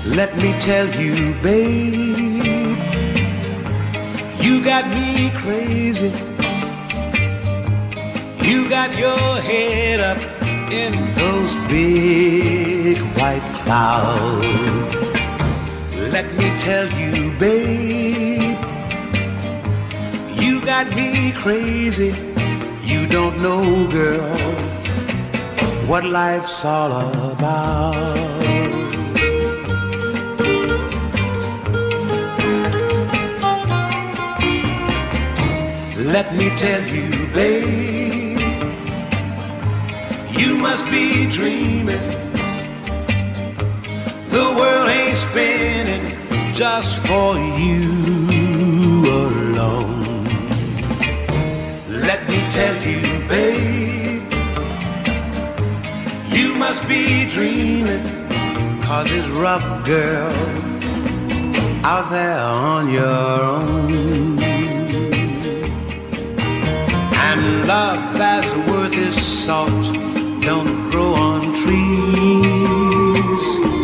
Let me tell you, babe, you got me crazy. You got your head up in those big white clouds. Let me tell you, babe, you got me crazy. You don't know, girl, what life's all about. Let me tell you, babe, you must be dreaming. The world ain't spinning just for you alone. Let me tell you, babe, you must be dreaming, 'cause it's rough, girl, out there on your own. And love that's worth its salt don't grow on trees.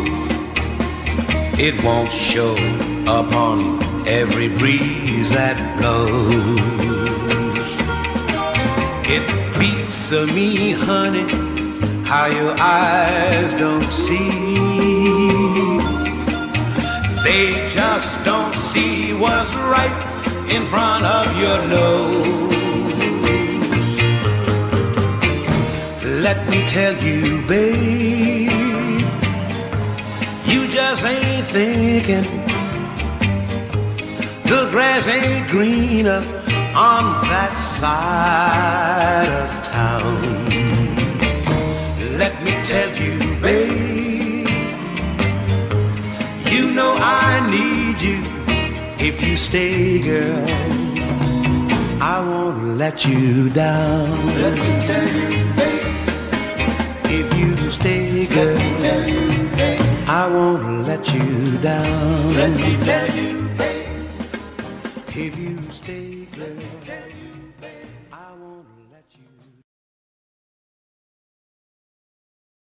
It won't show up on every breeze that blows. It beats me, honey, how your eyes don't see. They just don't see what's right in front of your nose. Let me tell you, babe, you just ain't thinking. The grass ain't greener on that side of town. Let me tell you, babe, you know I need you. If you stay, girl, I won't let you down. Let me tell you, babe, if you stay, girl, I won't let you down. let me tell you, babe, if you stay, girl.